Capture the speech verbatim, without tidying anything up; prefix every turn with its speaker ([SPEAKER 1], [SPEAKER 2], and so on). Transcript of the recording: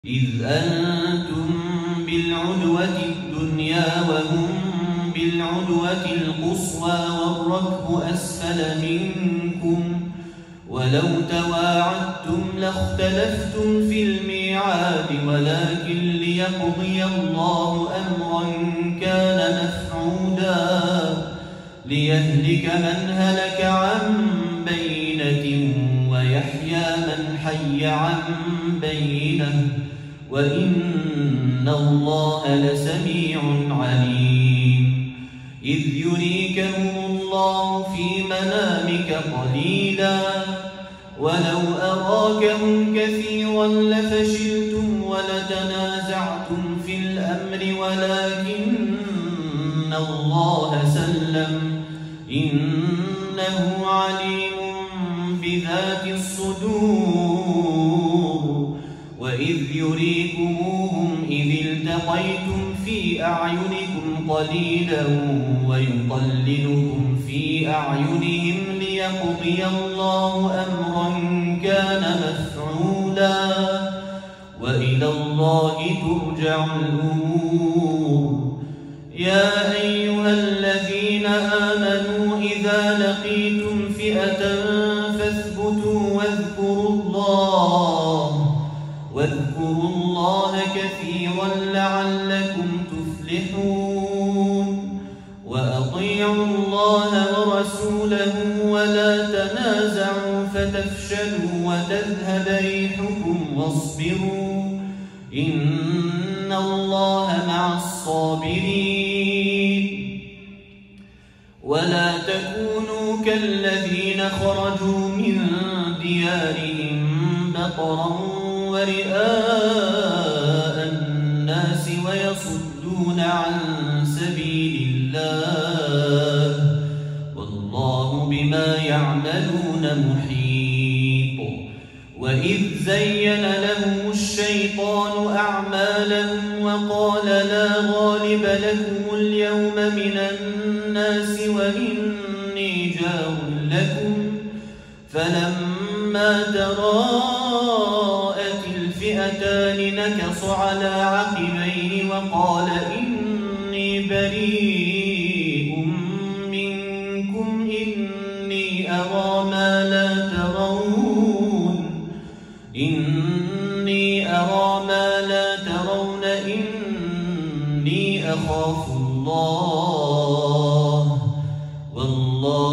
[SPEAKER 1] إذ أنتم بالعدوة الدنيا وهم بالعدوة القصوى والركب أسفل منكم ولو تواعدتم لاختلفتم في الميعاد ولكن ليقضي الله أمرا كان مفعولا ليهلك من هلك عن بينة ويحيى من حي عن بينة وإن الله لسميع عليم. إذ يريكهم الله في منامك قليلا ولو أراكهم كثيرا لفشلتم ولتنازعتم في الأمر ولكن الله سلم إنه عليم بذات الصدور. وإذ يريكموهم إذ التقيتم في أعينكم قليلا ويقللكم في أعينهم ليقضي الله أمرا كان مفعولا وإلى الله ترجع الأمور. يا أيها الذين آمنوا إذا لقيتم فئة فاثبتوا واذكروا الله واذكروا الله كثيرا لعلكم تفلحون. وأطيعوا الله ورسوله ولا تنازعوا فتفشلوا وتذهب ريحكم واصبروا إن الله مع الصابرين. ولا تكونوا كالذين خرجوا من ديارهم بطرا ورئاء الناس ويصدون عن سبيل الله والله بما يعملون محيط. وإذ زين لهم الشيطان أعمالهم وقال لا غالب لكم اليوم من الناس وإني جار لكم فلما تراءت الفئتان نكص على عقبيه وقال إني بريء منكم إني أرى ما لا ترون إني أرى ما لا ترون إني أخاف الله والله